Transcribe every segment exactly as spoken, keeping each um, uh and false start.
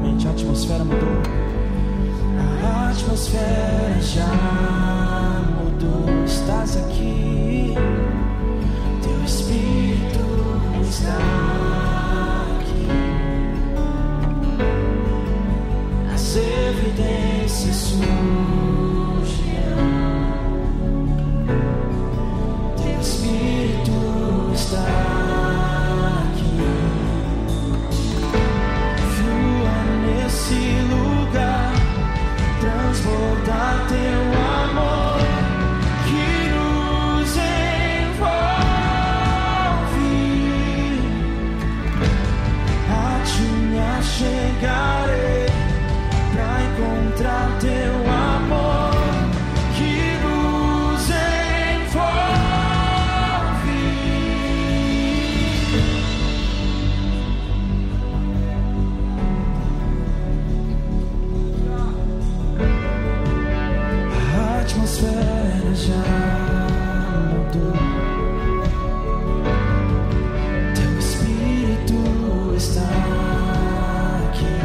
realmente a atmosfera mudou. A atmosfera já mudou. Estás aqui, teu Espírito está aqui. As evidências surgirão. Teu Espírito está aqui. Flua nesse lugar, transbordar teu amor que nos envolve. A ti me achegarei pra encontrar teu amor que nos envolve. A atmosfera já mudou. Teu Espírito está aqui.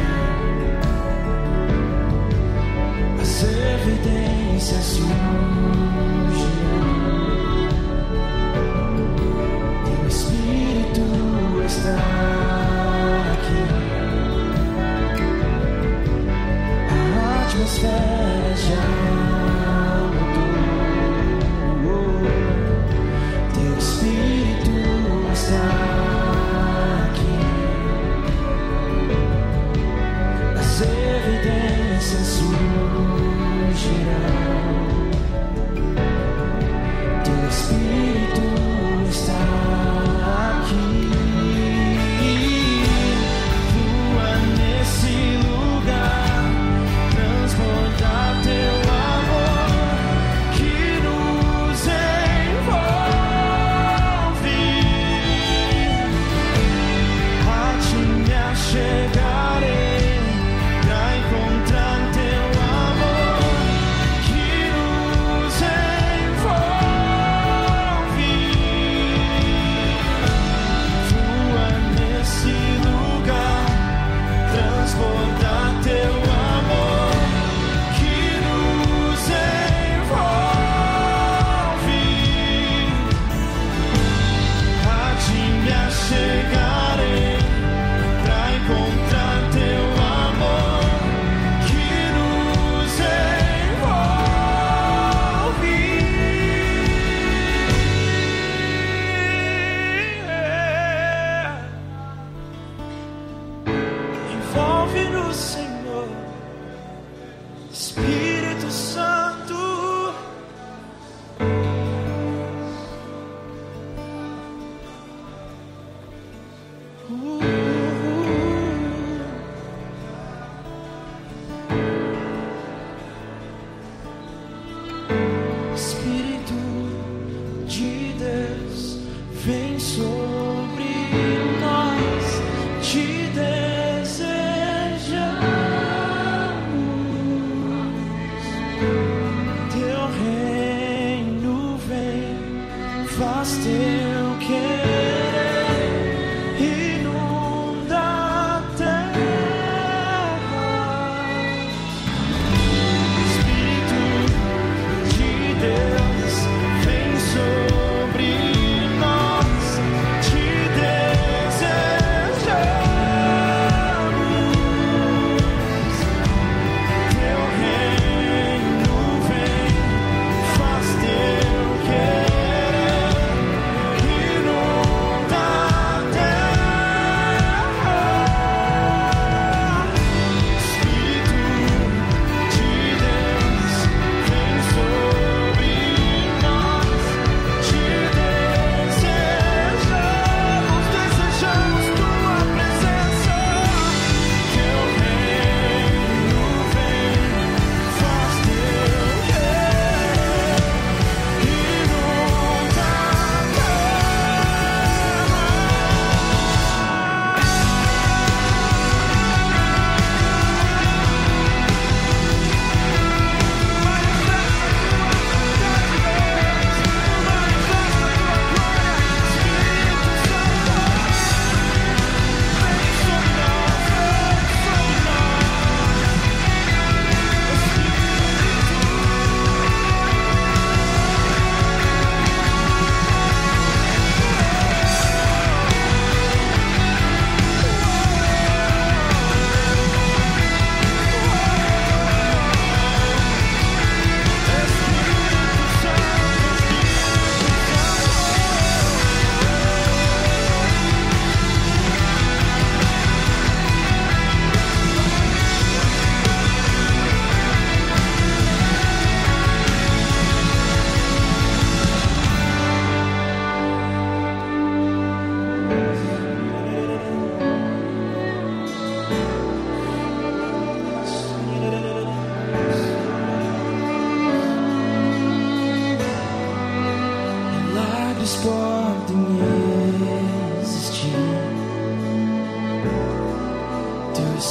As evidências surgirão. Teu Espírito está aqui. A atmosfera já mudou. Teu Espírito está aqui. As evidências surgirão. Teu Espírito está aqui. Flua nesse lugar, transbordar teu amor.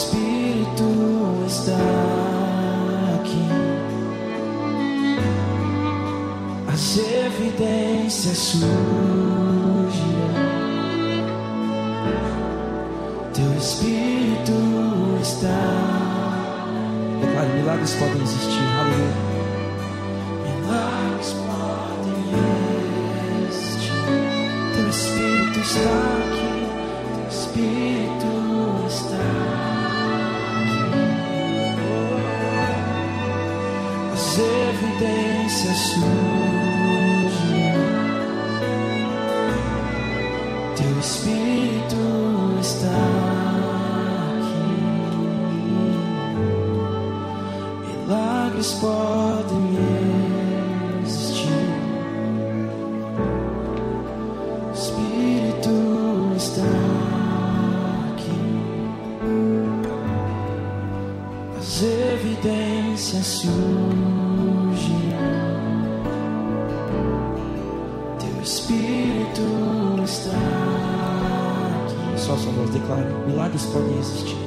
Espírito está aqui. As evidências surgirão. Teu Espírito está. Declare, milagres podem existir. Aleluia. Milagres podem existir. Teu Espírito está aqui. Teu Espírito está aqui. As evidências surgirão. Teu Espírito está aqui. Milagres podem existir. O Espírito está aqui. As evidências surgirão. Teu Espírito está aqui. Só sua voz declara: milagres podem existir.